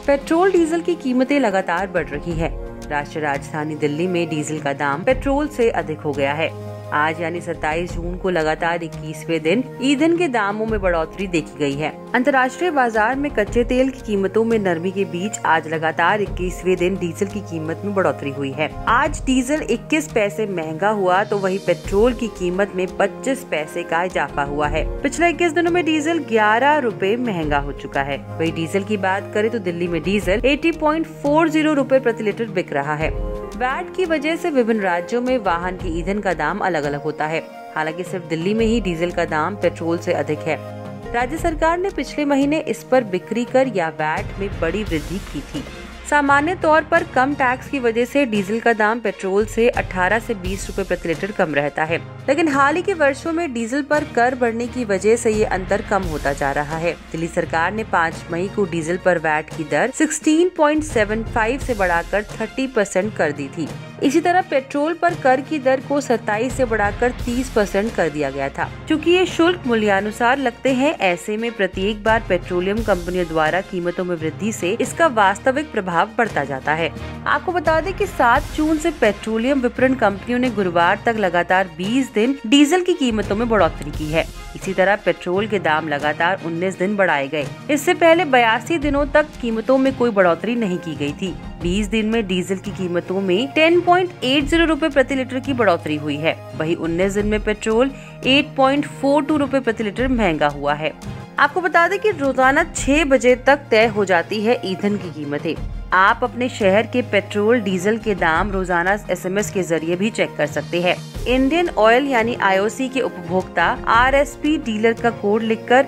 Petrol diesel की कीमतें लगातार बढ़ रही है। राष्ट्रीय राजधानी दिल्ली में डीजल का दाम पेट्रोल से अधिक हो गया है। आज यानी 27 जून को लगातार 21वें दिन ईंधन के दामों में बढ़ोतरी देखी गई है। अंतर्राष्ट्रीय बाजार में कच्चे तेल की कीमतों में नरमी के बीच आज लगातार 21वें दिन डीजल की कीमत में बढ़ोतरी हुई है। आज डीजल 21 पैसे महंगा हुआ तो वहीं पेट्रोल की कीमत में 25 पैसे का इजाफा हुआ है। पिछले 21 दिनों में डीजल 11 रुपए महंगा हो चुका है। वहीं डीजल की बात करें तो दिल्ली में डीजल 80.40 रुपए प्रति लीटर बिक रहा है। वैट की वजह से विभिन्न राज्यों में वाहन के ईंधन का दाम अलग अलग होता है। हालांकि सिर्फ दिल्ली में ही डीजल का दाम पेट्रोल से अधिक है। राज्य सरकार ने पिछले महीने इस पर बिक्री कर या वैट में बड़ी वृद्धि की थी। सामान्य तौर पर कम टैक्स की वजह से डीजल का दाम पेट्रोल से 18 से 20 रुपए प्रति लीटर कम रहता है, लेकिन हाल ही के वर्षों में डीजल पर कर बढ़ने की वजह से ये अंतर कम होता जा रहा है। दिल्ली सरकार ने 5 मई को डीजल पर वैट की दर 16.75 से बढ़ाकर 30% कर दी थी। इसी तरह पेट्रोल पर कर की दर को 27 से बढ़ाकर 30% कर दिया गया था। क्योंकि ये शुल्क मूल्यानुसार लगते हैं, ऐसे में प्रत्येक बार पेट्रोलियम कंपनियों द्वारा कीमतों में वृद्धि से इसका वास्तविक प्रभाव बढ़ता जाता है। आपको बता दें कि 7 जून से पेट्रोलियम विपणन कंपनियों ने गुरुवार तक लगातार 20 दिन डीजल की कीमतों में बढ़ोतरी की है। इसी तरह पेट्रोल के दाम लगातार 19 दिन बढ़ाए गए। इससे पहले 82 दिनों तक कीमतों में कोई बढ़ोतरी नहीं की गई थी। 20 दिन में डीजल की कीमतों में 10.80 रुपए प्रति लीटर की बढ़ोतरी हुई है। वहीं 19 दिन में पेट्रोल 8.42 रुपए प्रति लीटर महंगा हुआ है। आपको बता दें कि रोजाना 6 बजे तक तय हो जाती है ईंधन की कीमतें। आप अपने शहर के पेट्रोल डीजल के दाम रोजाना SMS के जरिए भी चेक कर सकते हैं। इंडियन ऑयल यानी IOC के उपभोक्ता RSP डीलर का कोड लिखकर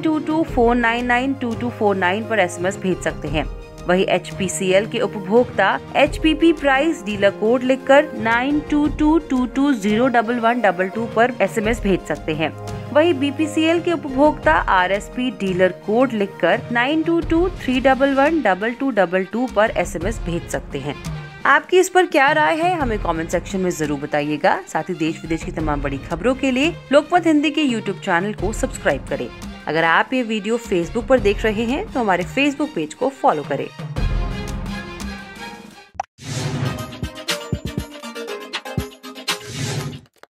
9224992249 पर SMS भेज सकते हैं। वही HPCL के उपभोक्ता HPP प्राइस डीलर कोड लिखकर 9222201122 पर SMS भेज सकते हैं। वही BPCL के उपभोक्ता RSP डीलर कोड लिखकर 9223112222 पर SMS भेज सकते हैं। आपकी इस पर क्या राय है, हमें कमेंट सेक्शन में जरूर बताइएगा। साथ ही देश विदेश की तमाम बड़ी खबरों के लिए लोकमत हिंदी के YouTube चैनल को सब्सक्राइब करें। अगर आप ये वीडियो Facebook पर देख रहे हैं तो हमारे Facebook पेज को फॉलो करें।